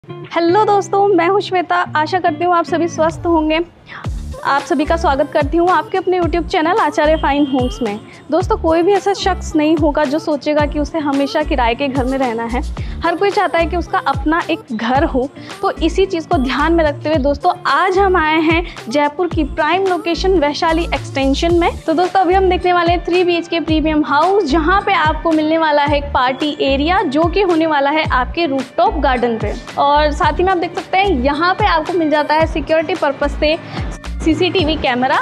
Hello दोस्तों, मैं हूं श्वेता। आशा करती हूं आप सभी स्वस्थ होंगे। आप सभी का स्वागत करती हूं आपके अपने YouTube channel Acharya fine homes में। दोस्तों, कोई भी ऐसा शख्स नहीं होगा जो सोचेगा कि उसे हमेशा किराए के घर में रहना है। हर कोई चाहता है कि उसका अपना एक घर हो। तो इसी चीज़ को ध्यान में रखते हुए दोस्तों आज हम आए हैं जयपुर की प्राइम लोकेशन वैशाली एक्सटेंशन में। तो दोस्तों अभी हम देखने वाले हैं 3 BHK प्रीमियम हाउस, जहाँ पे आपको मिलने वाला है एक पार्टी एरिया जो कि होने वाला है आपके रूफटॉप गार्डन पे। और साथ ही में आप देख सकते हैं यहाँ पे आपको मिल जाता है सिक्योरिटी पर्पज से CCTV कैमरा।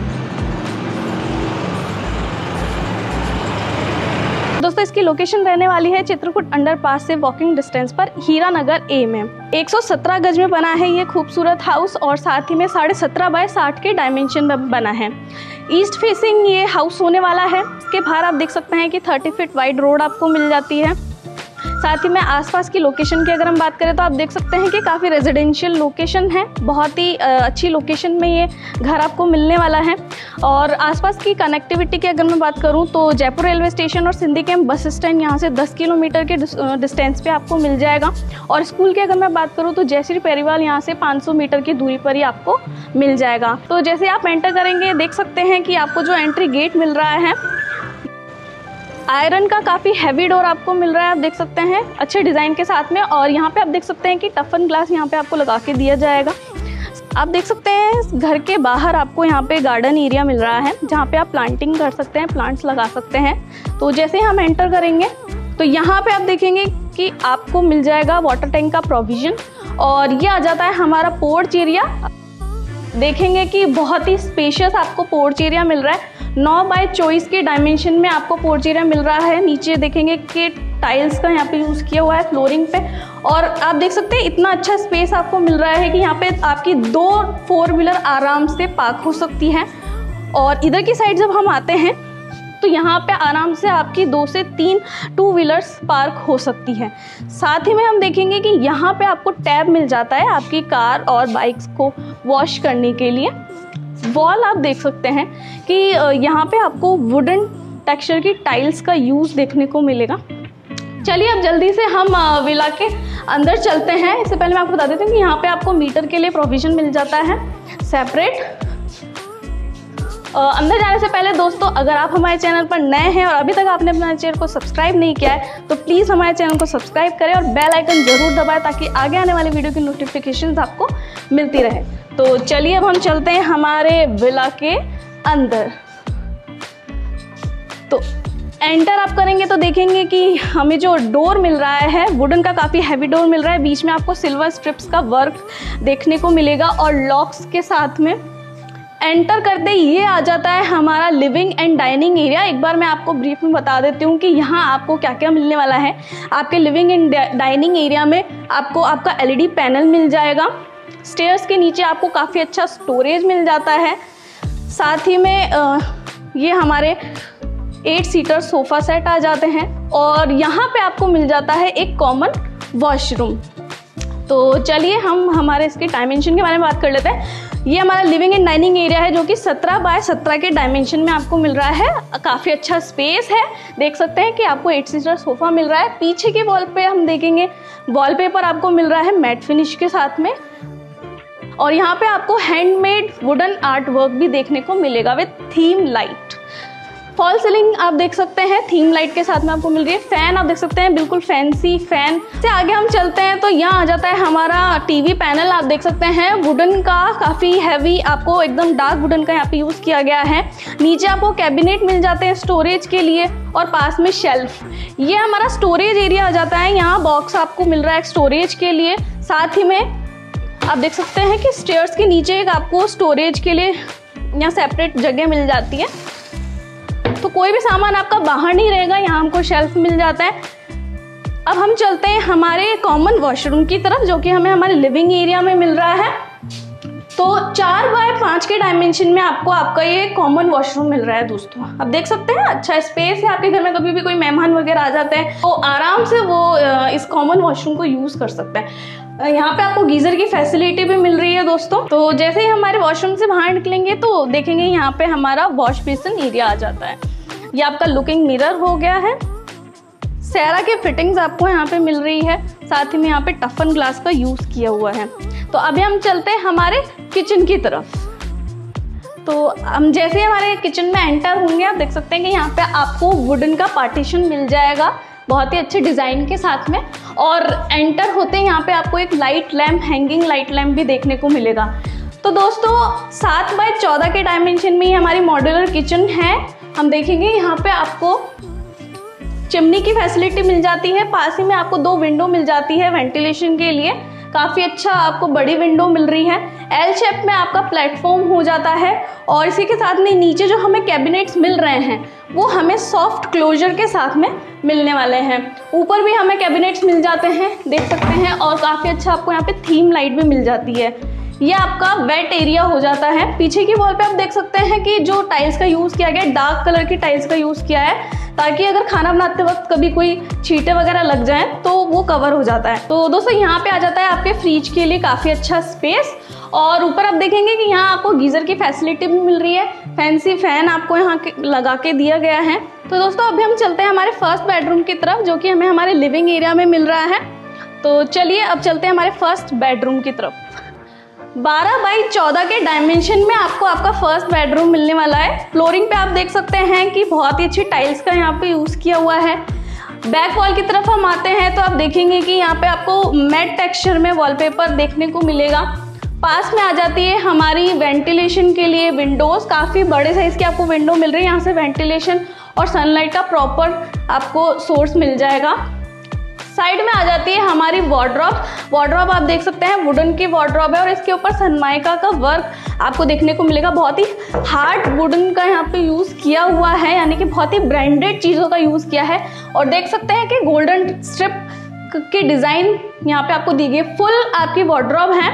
दोस्तों इसकी लोकेशन रहने वाली है चित्रकूट अंडरपास से वॉकिंग डिस्टेंस पर हीरा नगर A में। 117 गज में बना है ये खूबसूरत हाउस और साथ ही में 17.5 बाय 60 के डायमेंशन में बना है। ईस्ट फेसिंग ये हाउस होने वाला है। इसके बाहर आप देख सकते हैं कि 30 फीट वाइड रोड आपको मिल जाती है। साथ ही में आसपास की लोकेशन की अगर हम बात करें तो आप देख सकते हैं कि काफ़ी रेजिडेंशियल लोकेशन है। बहुत ही अच्छी लोकेशन में ये घर आपको मिलने वाला है। और आसपास की कनेक्टिविटी की अगर मैं बात करूं तो जयपुर रेलवे स्टेशन और सिंधी कैंप बस स्टैंड यहाँ से 10 किलोमीटर के डिस्टेंस पे आपको मिल जाएगा। और स्कूल की अगर मैं बात करूँ तो जयश्री पेरीवाल यहाँ से 500 मीटर की दूरी पर ही आपको मिल जाएगा। तो जैसे आप एंटर करेंगे देख सकते हैं कि आपको जो एंट्री गेट मिल रहा है आयरन का काफ़ी हैवी डोर आपको मिल रहा है। आप देख सकते हैं अच्छे डिज़ाइन के साथ में। और यहाँ पे आप देख सकते हैं कि टफन ग्लास यहाँ पे आपको लगा के दिया जाएगा। आप देख सकते हैं घर के बाहर आपको यहाँ पे गार्डन एरिया मिल रहा है जहाँ पे आप प्लांटिंग कर सकते हैं, प्लांट्स लगा सकते हैं। तो जैसे हम एंटर करेंगे तो यहाँ पे आप देखेंगे कि आपको मिल जाएगा वाटर टैंक का प्रोविज़न। और ये आ जाता है हमारा पोर्च एरिया। देखेंगे कि बहुत ही स्पेशियस आपको पोर्च एरिया मिल रहा है। 9 बाय 24 के डायमेंशन में आपको पोर्च एरिया मिल रहा है। नीचे देखेंगे कि टाइल्स का यहाँ पे यूज़ किया हुआ है फ्लोरिंग पे। और आप देख सकते हैं इतना अच्छा स्पेस आपको मिल रहा है कि यहाँ पे आपकी 2 4 व्हीलर आराम से पार्क हो सकती हैं। और इधर की साइड जब हम आते हैं तो यहाँ पे आराम से आपकी 2 से 3 2 व्हीलर्स पार्क हो सकती हैं। साथ ही में हम देखेंगे कि यहाँ पे आपको टैब मिल जाता है आपकी कार और बाइक्स को वॉश करने के लिए। वॉल आप देख सकते हैं कि यहाँ पे आपको वुडन टेक्सचर की टाइल्स का यूज़ देखने को मिलेगा। चलिए अब जल्दी से हम विला के अंदर चलते हैं। इससे पहले मैं आपको बता देती हूँ कि यहाँ पे आपको मीटर के लिए प्रोविज़न मिल जाता है सेपरेट। अंदर जाने से पहले दोस्तों अगर आप हमारे चैनल पर नए हैं और अभी तक आपने अपना चैनल को सब्सक्राइब नहीं किया है तो प्लीज़ हमारे चैनल को सब्सक्राइब करें और बेल आइकन ज़रूर दबाएं ताकि आगे आने वाली वीडियो की नोटिफिकेशंस आपको मिलती रहे। तो चलिए अब हम चलते हैं हमारे विला के अंदर। तो एंटर आप करेंगे तो देखेंगे कि हमें जो डोर मिल रहा है वुडन का काफ़ी हैवी डोर मिल रहा है। बीच में आपको सिल्वर स्ट्रिप्स का वर्क देखने को मिलेगा और लॉक्स के साथ में। एंटर करते ये आ जाता है हमारा लिविंग एंड डाइनिंग एरिया। एक बार मैं आपको ब्रीफ में बता देती हूँ कि यहाँ आपको क्या क्या मिलने वाला है। आपके लिविंग एंड डाइनिंग एरिया में आपको आपका LED पैनल मिल जाएगा। स्टेयर्स के नीचे आपको काफ़ी अच्छा स्टोरेज मिल जाता है। साथ ही में ये हमारे 8 सीटर सोफ़ा सेट आ जाते हैं। और यहाँ पे आपको मिल जाता है एक कॉमन वॉशरूम। तो चलिए हम हमारे इसके डायमेंशन के बारे में बात कर लेते हैं। ये हमारा लिविंग एंड डाइनिंग एरिया है जो कि 17 बाय 17 के डायमेंशन में आपको मिल रहा है। काफ़ी अच्छा स्पेस है। देख सकते हैं कि आपको 8 सीटर सोफ़ा मिल रहा है। पीछे के वॉल पे हम देखेंगे वॉलपेपर आपको मिल रहा है मैट फिनिश के साथ में। और यहाँ पे आपको हैंडमेड वुडन आर्ट वर्क भी देखने को मिलेगा with theme light. Fall ceiling आप देख सकते हैं थीम लाइट के साथ में आपको मिल रही है। फैन आप देख सकते हैं बिल्कुल फैंसी फैन। से आगे हम चलते हैं तो यहाँ आ जाता है हमारा TV पैनल। आप देख सकते हैं वुडन का काफ़ी हैवी आपको एकदम डार्क वुडन का यहाँ पे यूज़ किया गया है। नीचे आपको कैबिनेट मिल जाते हैं स्टोरेज के लिए और पास में शेल्फ। ये हमारा स्टोरेज एरिया आ जाता है। यहाँ बॉक्स आपको मिल रहा है स्टोरेज के लिए। साथ ही में आप देख सकते हैं कि स्टेयर्स के नीचे एक आपको स्टोरेज के लिए यहाँ सेपरेट जगह मिल जाती है। तो कोई भी सामान आपका बाहर नहीं रहेगा। यहाँ हमको शेल्फ मिल जाता है। अब हम चलते हैं हमारे कॉमन वॉशरूम की तरफ जो कि हमें हमारे लिविंग एरिया में मिल रहा है। तो 4 बाय 5 के डायमेंशन में आपको आपका ये कॉमन वॉशरूम मिल रहा है दोस्तों। अब देख सकते हैं अच्छा स्पेस है। आपके घर में कभी भी कोई मेहमान वगैरह आ जाते हैं तो आराम से वो इस कॉमन वॉशरूम को यूज़ कर सकते हैं। यहाँ पे आपको गीज़र की फैसिलिटी भी मिल रही है दोस्तों। तो जैसे ही हमारे वॉशरूम से बाहर निकलेंगे तो देखेंगे यहाँ पे हमारा वॉश बेसिन एरिया आ जाता है। ये आपका लुकिंग मिरर हो गया है। सेरा के फिटिंग्स आपको यहाँ पे मिल रही है। साथ ही में यहाँ पे टफन ग्लास का यूज़ किया हुआ है। तो अभी हम चलते हैं हमारे किचन की तरफ। तो हम जैसे हमारे किचन में एंटर होंगे, आप देख सकते हैं कि यहाँ पे आपको वुडन का पार्टीशन मिल जाएगा बहुत ही अच्छे डिज़ाइन के साथ में। और एंटर होते हैं यहाँ पे आपको एक light lamp, hanging light lamp भी देखने को मिलेगा। तो दोस्तों 7x14 के डायमेंशन में ही हमारी मॉड्यूलर किचन है। हम देखेंगे यहाँ पे आपको चिमनी की फैसिलिटी मिल जाती है, पास ही में आपको 2 विंडो मिल जाती है वेंटिलेशन के लिए। काफ़ी अच्छा आपको बड़ी विंडो मिल रही है। एल शेप में आपका प्लेटफॉर्म हो जाता है और इसी के साथ में नीचे जो हमें कैबिनेट्स मिल रहे हैं वो हमें सॉफ्ट क्लोजर के साथ में मिलने वाले हैं। ऊपर भी हमें कैबिनेट्स मिल जाते हैं, देख सकते हैं। और काफ़ी अच्छा आपको यहाँ पे थीम लाइट भी मिल जाती है। ये आपका वेट एरिया हो जाता है। पीछे की वॉल पे आप देख सकते हैं कि जो टाइल्स का यूज़ किया गया है, डार्क कलर की टाइल्स का यूज़ किया है, ताकि अगर खाना बनाते वक्त कभी कोई छींटे वगैरह लग जाएं तो वो कवर हो जाता है। तो दोस्तों यहाँ पे आ जाता है आपके फ्रिज के लिए काफ़ी अच्छा स्पेस। और ऊपर आप देखेंगे कि यहाँ आपको गीज़र की फैसिलिटी भी मिल रही है, फैंसी फैन आपको यहाँ लगा के दिया गया है। तो दोस्तों अभी हम चलते हैं हमारे फर्स्ट बेडरूम की तरफ, जो कि हमें हमारे लिविंग एरिया में मिल रहा है। तो चलिए अब चलते हैं हमारे फर्स्ट बेडरूम की तरफ। 12x14 के डायमेंशन में आपको आपका फर्स्ट बेडरूम मिलने वाला है। फ्लोरिंग पे आप देख सकते हैं कि बहुत ही अच्छी टाइल्स का यहाँ पे यूज़ किया हुआ है। बैक वॉल की तरफ हम आते हैं तो आप देखेंगे कि यहाँ पे आपको मैट टेक्सचर में वॉलपेपर देखने को मिलेगा। पास में आ जाती है हमारी वेंटिलेशन के लिए विंडोज़, काफ़ी बड़े साइज़ की आपको विंडो मिल रही है। यहाँ से वेंटिलेशन और सनलाइट का प्रॉपर आपको सोर्स मिल जाएगा। साइड में आ जाती है हमारी वार्डरोब आप देख सकते हैं वुडन की वार्डरोब है और इसके ऊपर सनमाइका का वर्क आपको देखने को मिलेगा। बहुत ही हार्ड वुडन का यहाँ पे यूज़ किया हुआ है, यानी कि बहुत ही ब्रांडेड चीज़ों का यूज़ किया है। और देख सकते हैं कि गोल्डन स्ट्रिप की डिज़ाइन यहाँ पे आपको दी गई, फुल आपकी वार्डरोब है।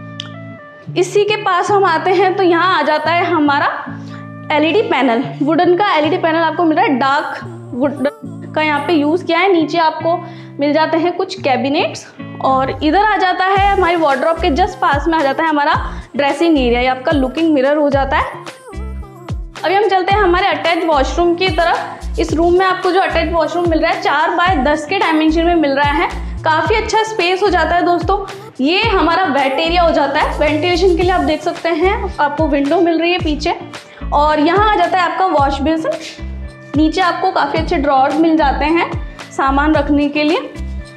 इसी के पास हम आते हैं तो यहाँ आ जाता है हमारा LED पैनल। वुडन का LED पैनल आपको मिल रहा है, डार्क वुडन का यहाँ पे यूज़ किया है। नीचे आपको मिल जाते हैं कुछ कैबिनेट्स और इधर आ जाता है हमारी वार्डरोब के जस्ट पास में आ जाता है हमारा ड्रेसिंग एरिया, ये आपका लुकिंग मिरर हो जाता है। अभी हम चलते हैं हमारे अटैच वॉशरूम की तरफ। इस रूम में आपको जो अटैच वॉशरूम मिल रहा है 4x10 के डायमेंशन में मिल रहा है। काफ़ी अच्छा स्पेस हो जाता है दोस्तों। ये हमारा वेट एरिया हो जाता है। वेंटिलेशन के लिए आप देख सकते हैं आपको विंडो मिल रही है पीछे। और यहाँ आ जाता है आपका वॉश बेसिन। नीचे आपको काफ़ी अच्छे ड्रॉर्स मिल जाते हैं सामान रखने के लिए।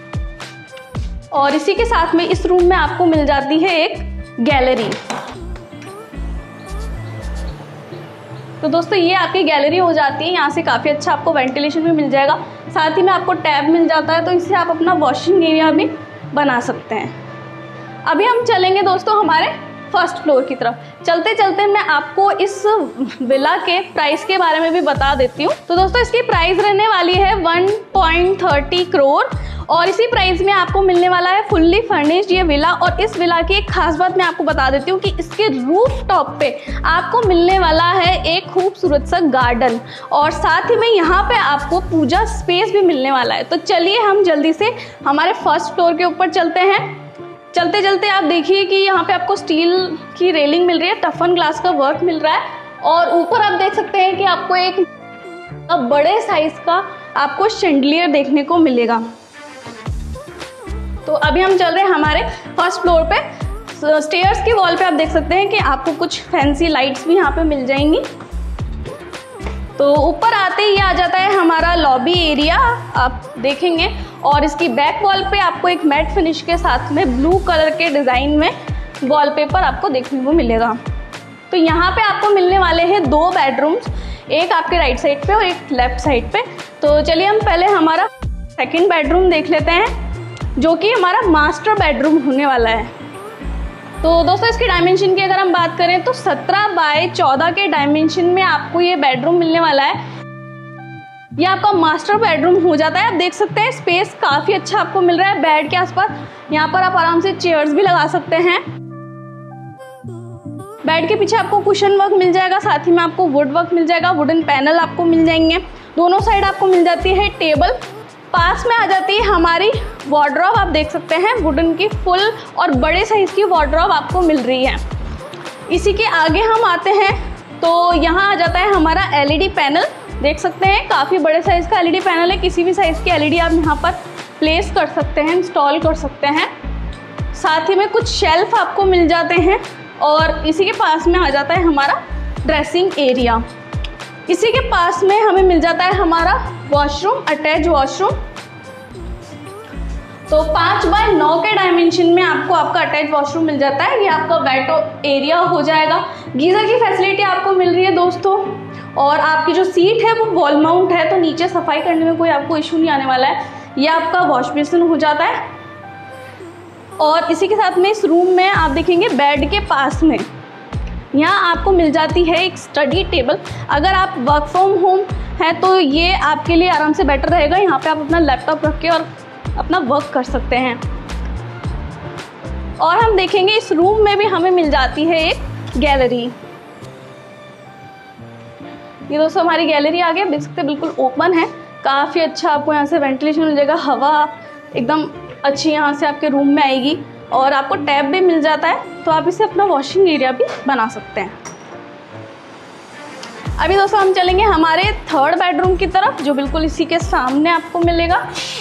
और इसी के साथ में इस रूम में आपको मिल जाती है एक गैलरी। तो दोस्तों ये आपकी गैलरी हो जाती है। यहाँ से काफ़ी अच्छा आपको वेंटिलेशन भी मिल जाएगा, साथ ही में आपको टैब मिल जाता है, तो इससे आप अपना वॉशिंग एरिया भी बना सकते हैं। अभी हम चलेंगे दोस्तों हमारे फर्स्ट फ्लोर की तरफ। चलते चलते मैं आपको इस विला के प्राइस के बारे में भी बता देती हूँ। तो दोस्तों इसकी प्राइस रहने वाली है 1.30 करोड़ और इसी प्राइस में आपको मिलने वाला है फुल्ली फर्निश्ड ये विला। और इस विला की एक खास बात मैं आपको बता देती हूँ कि इसके रूफ टॉप पे आपको मिलने वाला है एक खूबसूरत सा गार्डन और साथ ही में यहाँ पे आपको पूजा स्पेस भी मिलने वाला है। तो चलिए हम जल्दी से हमारे फर्स्ट फ्लोर के ऊपर चलते हैं। चलते चलते आप देखिए कि यहाँ पे आपको स्टील की रेलिंग मिल रही है, टफन ग्लास का वर्क मिल रहा है और ऊपर आप देख सकते हैं कि आपको एक बड़े साइज का आपको शैंडलियर देखने को मिलेगा। तो अभी हम चल रहे हैं हमारे फर्स्ट फ्लोर पे। स्टेयर्स की वॉल पे आप देख सकते हैं कि आपको कुछ फैंसी लाइट्स भी यहाँ पे मिल जाएंगी। तो ऊपर आते ही आ जाता है हमारा लॉबी एरिया, आप देखेंगे। और इसकी बैक वॉल पे आपको एक मैट फिनिश के साथ में ब्लू कलर के डिज़ाइन में वॉलपेपर आपको देखने को मिलेगा। तो यहाँ पे आपको मिलने वाले हैं 2 बेडरूम्स, एक आपके राइट साइड पे और एक लेफ्ट साइड पे। तो चलिए हम पहले हमारा सेकंड बेडरूम देख लेते हैं, जो कि हमारा मास्टर बेडरूम होने वाला है। तो दोस्तों इसके डायमेंशन की अगर हम बात करें तो 17x14 के डायमेंशन में आपको ये बेडरूम मिलने वाला है। ये आपका मास्टर बेडरूम हो जाता है। आप देख सकते हैं स्पेस काफ़ी अच्छा आपको मिल रहा है बेड के आसपास। यहाँ पर आप आराम से चेयर्स भी लगा सकते हैं। बेड के पीछे आपको कुशन वर्क मिल जाएगा, साथ ही में आपको वुड वर्क मिल जाएगा, वुडन पैनल आपको मिल जाएंगे। दोनों साइड आपको मिल जाती है टेबल। पास में आ जाती है हमारी वार्डरोब, आप देख सकते हैं वुडन की फुल और बड़े साइज़ की वार्डरोब आपको मिल रही है। इसी के आगे हम आते हैं तो यहाँ आ जाता है हमारा LED पैनल। देख सकते हैं काफ़ी बड़े साइज़ का LED पैनल है, किसी भी साइज़ की LED आप यहाँ पर प्लेस कर सकते हैं, इंस्टॉल कर सकते हैं। साथ ही में कुछ शेल्फ आपको मिल जाते हैं और इसी के पास में आ जाता है हमारा ड्रेसिंग एरिया। इसी के पास में हमें मिल जाता है हमारा वॉशरूम, अटैच वॉशरूम। तो 5 बाय 9 के डायमेंशन में आपको आपका अटैच वॉशरूम मिल जाता है। ये आपका वेट एरिया हो जाएगा। गीज़र की फैसिलिटी आपको मिल रही है दोस्तों, और आपकी जो सीट है वो वॉल माउंट है, तो नीचे सफाई करने में कोई आपको इशू नहीं आने वाला है। ये आपका वॉश बेसिन हो जाता है। और इसी के साथ में इस रूम में आप देखेंगे बेड के पास में यहाँ आपको मिल जाती है एक स्टडी टेबल। अगर आप वर्क फ्रॉम होम है तो ये आपके लिए आराम से बेटर रहेगा। यहाँ पे आप अपना लैपटॉप रख के और अपना वर्क कर सकते हैं। और हम देखेंगे इस रूम में भी हमें मिल जाती है एक गैलरी। ये दोस्तों हमारी गैलरी आ गया, देख सकते हैं बिल्कुल ओपन है। काफ़ी अच्छा आपको यहाँ से वेंटिलेशन मिल जाएगा, हवा एकदम अच्छी यहाँ से आपके रूम में आएगी। और आपको टैप भी मिल जाता है, तो आप इसे अपना वॉशिंग एरिया भी बना सकते हैं। अभी दोस्तों हम चलेंगे हमारे 3rd बेडरूम की तरफ, जो बिल्कुल इसी के सामने आपको मिलेगा।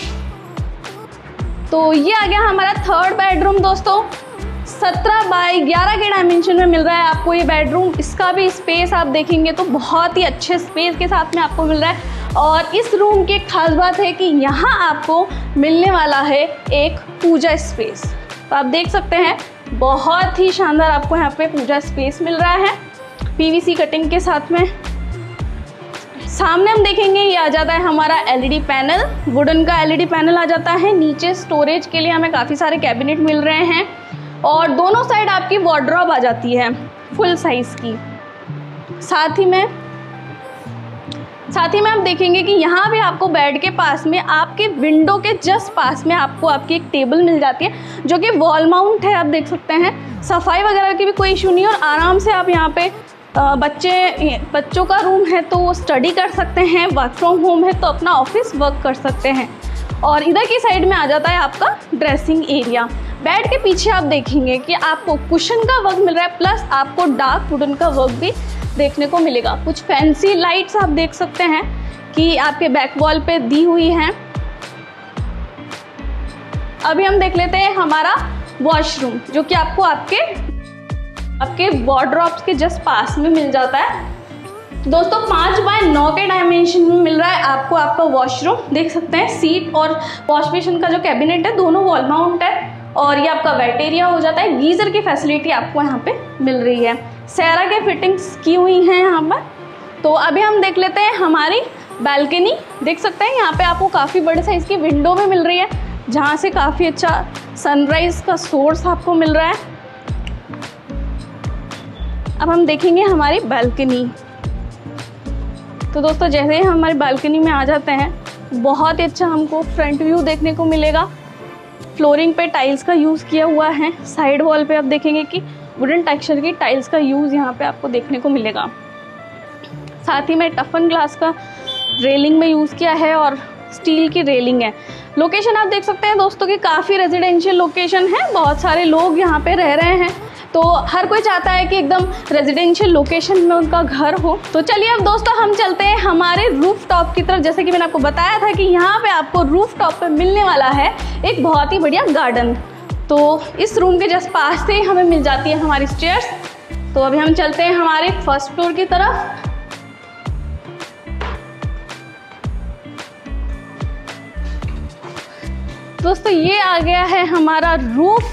तो ये आ गया हमारा 3rd बेडरूम दोस्तों। 17 बाय 11 के डायमेंशन में मिल रहा है आपको ये बेडरूम। इसका भी स्पेस आप देखेंगे तो बहुत ही अच्छे स्पेस के साथ में आपको मिल रहा है। और इस रूम की एक खास बात है कि यहाँ आपको मिलने वाला है एक पूजा स्पेस। तो आप देख सकते हैं बहुत ही शानदार आपको यहाँ पे पूजा स्पेस मिल रहा है पीवीसी कटिंग के साथ में। सामने हम देखेंगे ये आ जाता है हमारा एलईडी पैनल, वुडन का एलईडी पैनल आ जाता है। नीचे स्टोरेज के लिए हमें काफ़ी सारे कैबिनेट मिल रहे हैं और दोनों साइड आपकी वार्डरोब आ जाती है फुल साइज़ की। साथ ही में हम देखेंगे कि यहाँ भी आपको बेड के पास में आपके विंडो के जस्ट पास में आपको आपकी एक टेबल मिल जाती है, जो कि वॉल माउंट है। आप देख सकते हैं सफाई वगैरह की भी कोई इशू नहीं है और आराम से आप यहाँ पे बच्चों का रूम है तो वो स्टडी कर सकते हैं, वर्क फ्रॉम होम है तो अपना ऑफिस वर्क कर सकते हैं। और इधर की साइड में आ जाता है आपका ड्रेसिंग एरिया। बेड के पीछे आप देखेंगे कि आपको कुशन का वर्क मिल रहा है, प्लस आपको डार्क वुडन का वर्क भी देखने को मिलेगा। कुछ फैंसी लाइट्स आप देख सकते हैं कि आपके बैक वॉल पे दी हुई हैं। अभी हम देख लेते हैं हमारा वॉशरूम, जो कि आपको आपके वार्डरोब्स के जस्ट पास में मिल जाता है। दोस्तों 5 बाय 9 के डायमेंशन में मिल रहा है आपको आपका वॉशरूम। देख सकते हैं सीट और वॉश बेसिन का जो कैबिनेट है दोनों वॉल माउंट है। और ये आपका वेट एरिया हो जाता है। गीज़र की फैसिलिटी आपको यहाँ पे मिल रही है। सेरा के फिटिंग्स की हुई हैं यहाँ पर। तो अभी हम देख लेते हैं हमारी बालकनी। देख सकते हैं यहाँ पे आपको काफ़ी बड़े साइज़ की विंडो भी मिल रही है, जहाँ से काफ़ी अच्छा सनराइज़ का सोर्स आपको मिल रहा है। अब हम देखेंगे हमारी बालकनी। तो दोस्तों जैसे ही हम हमारी बालकनी में आ जाते हैं, बहुत ही अच्छा हमको फ्रंट व्यू देखने को मिलेगा। फ्लोरिंग पे टाइल्स का यूज़ किया हुआ है। साइड वॉल पे आप देखेंगे कि वुडन टेक्सचर की टाइल्स का यूज़ यहाँ पे आपको देखने को मिलेगा। साथ ही में टफन ग्लास का रेलिंग में यूज़ किया है और स्टील की रेलिंग है। लोकेशन आप देख सकते हैं दोस्तों कि काफ़ी रेजिडेंशियल लोकेशन है। बहुत सारे लोग यहाँ पे रह रहे हैं, तो हर कोई चाहता है कि एकदम रेजिडेंशियल लोकेशन में उनका घर हो। तो चलिए अब दोस्तों हम चलते हैं हमारे रूफ टॉप की तरफ। जैसे कि मैंने आपको बताया था कि यहाँ पे आपको रूफ टॉप पे मिलने वाला है एक बहुत ही बढ़िया गार्डन। तो इस रूम के जस्ट पास से हमें मिल जाती है हमारी स्टेयर्स। तो अभी हम चलते हैं हमारे 1st फ्लोर की तरफ। दोस्तों ये आ गया है हमारा रूफ।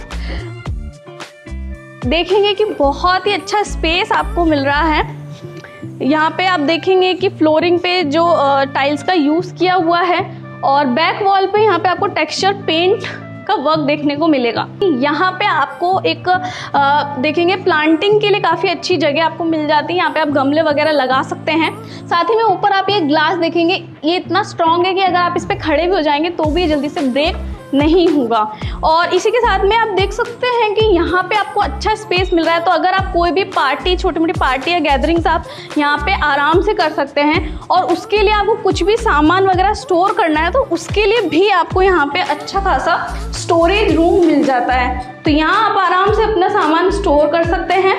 देखेंगे कि बहुत ही अच्छा स्पेस आपको मिल रहा है। यहाँ पे आप देखेंगे कि फ्लोरिंग पे जो टाइल्स का यूज़ किया हुआ है और बैक वॉल पे यहाँ पे आपको टेक्सचर पेंट का वर्क देखने को मिलेगा। यहाँ पे आपको एक देखेंगे प्लांटिंग के लिए काफ़ी अच्छी जगह आपको मिल जाती है। यहाँ पे आप गमले वगैरह लगा सकते हैं। साथ ही में ऊपर आप ये ग्लास देखेंगे, ये इतना स्ट्रॉन्ग है कि अगर आप इस पर खड़े भी हो जाएंगे तो भी जल्दी से ब्रेक नहीं होगा। और इसी के साथ में आप देख सकते हैं कि यहाँ पे आपको अच्छा स्पेस मिल रहा है। तो अगर आप कोई भी पार्टी, छोटी मोटी पार्टी या गैदरिंग्स आप यहाँ पे आराम से कर सकते हैं। और उसके लिए आपको कुछ भी सामान वगैरह स्टोर करना है तो उसके लिए भी आपको यहाँ पे अच्छा खासा स्टोरेज रूम मिल जाता है। तो यहाँ आप आराम से अपना सामान स्टोर कर सकते हैं।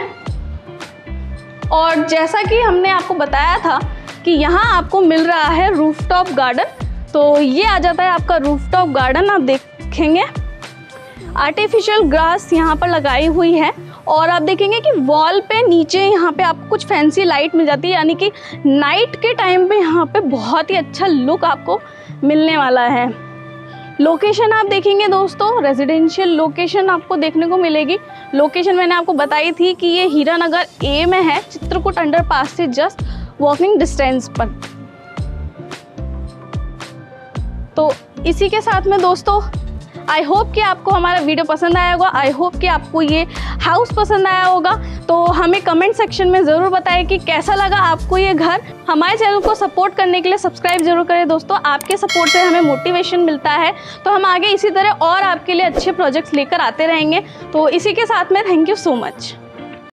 और जैसा कि हमने आपको बताया था कि यहाँ आपको मिल रहा है रूफटॉप गार्डन। तो ये आ जाता है आपका रूफटॉप गार्डन। आप देखेंगे आर्टिफिशियल ग्रास यहाँ पर लगाई हुई है और आप देखेंगे कि वॉल पे नीचे यहाँ पे आपको कुछ फैंसी लाइट मिल जाती है, यानी कि नाइट के टाइम पे यहाँ पे बहुत ही अच्छा लुक आपको मिलने वाला है। लोकेशन आप देखेंगे दोस्तों, रेजिडेंशियल लोकेशन आपको देखने को मिलेगी। लोकेशन मैंने आपको बताई थी कि ये हीरानगर ए में है, चित्रकूट अंडरपास से जस्ट वॉकिंग डिस्टेंस पर। तो इसी के साथ में दोस्तों आई होप कि आपको हमारा वीडियो पसंद आया होगा, आई होप कि आपको ये हाउस पसंद आया होगा। तो हमें कमेंट सेक्शन में ज़रूर बताएं कि कैसा लगा आपको ये घर। हमारे चैनल को सपोर्ट करने के लिए सब्सक्राइब जरूर करें दोस्तों, आपके सपोर्ट से हमें मोटिवेशन मिलता है। तो हम आगे इसी तरह और आपके लिए अच्छे प्रोजेक्ट्स लेकर आते रहेंगे। तो इसी के साथ में थैंक यू सो मच।